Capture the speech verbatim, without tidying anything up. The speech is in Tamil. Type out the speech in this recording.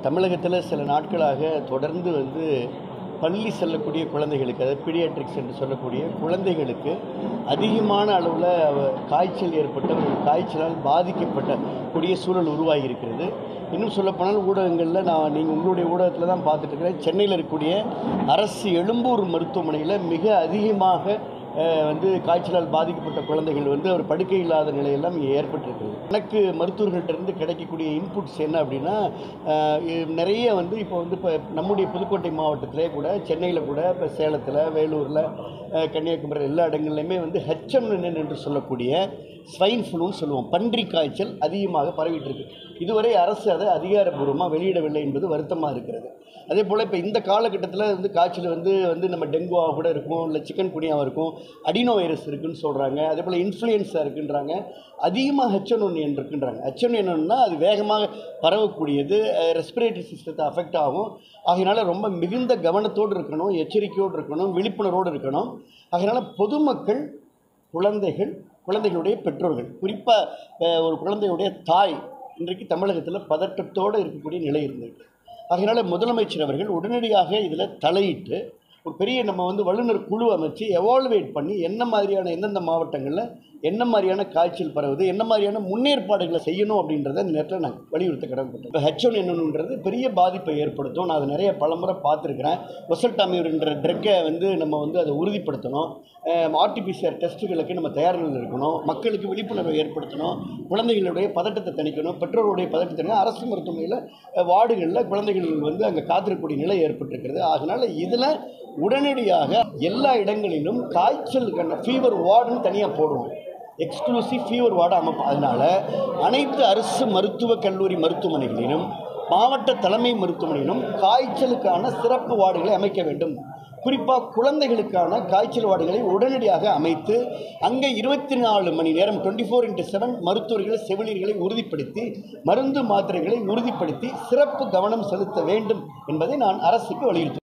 தமிழகத்தில் சில நாட்களாக தொடர்ந்து வந்து பள்ளி செல்லக்கூடிய குழந்தைகளுக்கு, அதாவது பீடியாட்ரிக்ஸ் என்று சொல்லக்கூடிய குழந்தைகளுக்கு அதிகமான அளவில் காய்ச்சல் ஏற்பட்ட ஒரு காய்ச்சலால் பாதிக்கப்பட்ட கூடிய சூழல் உருவாகி இருக்கிறது. இன்னும் சொல்லப்போனால் ஊடகங்களில் நான் நீங்கள் உங்களுடைய ஊடகத்தில் தான் பார்த்துட்டு இருக்கிறேன். சென்னையில் இருக்கக்கூடிய அரசு எழும்பூர் மருத்துவமனையில் மிக அதிகமாக வந்து காய்ச்சலால் பாதிக்கப்பட்ட குழந்தைகள் வந்து ஒரு படுக்கை இல்லாத நிலையெல்லாம் ஏற்பட்டிருக்குது. எனக்கு மருத்துவர்கள்ட்டிருந்து கிடைக்கக்கூடிய இன்புட்ஸ் என்ன அப்படின்னா, நிறைய வந்து இப்போ வந்து இப்போ நம்முடைய புதுக்கோட்டை மாவட்டத்திலே கூட, சென்னையில் கூட, இப்போ சேலத்தில், வேலூரில், கன்னியாகுமரி எல்லா இடங்கள்லையுமே வந்து ஹெச் ஒன் என் ஒன் என்று சொல்லக்கூடிய ஸ்வைன் ஃப்ளூன்னு சொல்லுவோம், பன்றி காய்ச்சல் அதிகமாக பரவிட்டு இருக்கு. இதுவரை அரசு அதை அதிகாரப்பூர்வமாக வெளியிடவில்லை என்பது வருத்தமாக இருக்கிறது. அதே போல் இப்போ இந்த காலகட்டத்தில் வந்து காய்ச்சல் வந்து வந்து நம்ம டெங்குவாக கூட இருக்கும், இல்லை சிக்கன் குனியாவாக இருக்கும், அடினோ வைரஸ் இருக்குதுன்னு சொல்கிறாங்க. அதே போல் இன்ஃப்ளூயன்ஸா இருக்குன்றாங்க. அதிகமாக ஹெச் ஒன் என் ஒன் இருக்குன்றாங்க. ஹெச் ஒன் என் ஒன்னா அது வேகமாக பரவக்கூடியது, ரெஸ்பிரேட்டரி சிஸ்டத்தை அஃபெக்ட் ஆகும். ஆகையினால ரொம்ப மிகுந்த கவனத்தோடு இருக்கணும், எச்சரிக்கையோடு இருக்கணும், விழிப்புணர்வோடு இருக்கணும். ஆகையினால பொதுமக்கள், குழந்தைகள், குழந்தைகளுடைய பெற்றோர்கள், குறிப்பாக ஒரு குழந்தையுடைய தாய் இன்றைக்கு தமிழகத்தில் பதட்டத்தோடு இருக்கக்கூடிய நிலை இருந்திருக்கு. ஆகையினால முதலமைச்சர் அவர்கள் உடனடியாக இதில் தலையிட்டு ஒரு பெரிய நம்ம வந்து வல்லுநர் குழு அமைச்சு எவால்வேட் பண்ணி என்ன மாதிரியான எந்தெந்த மாவட்டங்களில் என்ன மாதிரியான காய்ச்சல் பரவுது, என்ன மாதிரியான முன்னேற்பாடுகளை செய்யணும் அப்படின்றத இந்த நேரத்தில் நான் வலியுறுத்த கடமைப்பட்டேன். இப்போ ஹெச் ஒன் என் ஒன்ன்றது பெரிய பாதிப்பை ஏற்படுத்தும். நான் அதை நிறைய பலமுறை பார்த்துருக்கிறேன். ஒசல்டாமியூர்ன்ற ட்ரக்கை வந்து நம்ம வந்து அதை உறுதிப்படுத்தணும். ஆர்டிபிசிஆர் டெஸ்ட்டுகளுக்கு நம்ம தயார் நிலையில் இருக்கணும். மக்களுக்கு விழிப்புணர்வை ஏற்படுத்தணும். குழந்தைகளுடைய பதட்டத்தை தணிக்கணும். பெற்றோருடைய பதட்டத்தை தணிக்கணும். அரசு மருத்துவமனையில் வார்டுகளில் குழந்தைகள் வந்து அங்கே காத்திருக்கக்கூடிய நிலை ஏற்பட்டிருக்கிறது. அதனால் இதில் உடனடியாக எல்லா இடங்களிலும் காய்ச்சலுக்கான ஃபீவர் வார்டுன்னு தனியாக போடுவோம். எக்ஸ்க்ளூசிவ் ஃபீவர் வார்டு அமைப்போம். அதனால் அனைத்து அரசு மருத்துவக் கல்லூரி மருத்துவமனைகளிலும் மாவட்ட தலைமை மருத்துவமனையிலும் காய்ச்சலுக்கான சிறப்பு வார்டுகளை அமைக்க வேண்டும். குறிப்பாக குழந்தைகளுக்கான காய்ச்சல் வார்டுகளை உடனடியாக அமைத்து அங்கே இருபத்தி நாலு மணி நேரம் டுவெண்ட்டி ஃபோர் இன்ட்டு செவன் மருத்துவர்கள், செவிலியர்களை உறுதிப்படுத்தி, மருந்து மாத்திரைகளை உறுதிப்படுத்தி சிறப்பு கவனம் செலுத்த வேண்டும் என்பதை நான் அரசுக்கு வலியுறுத்துகிறேன்.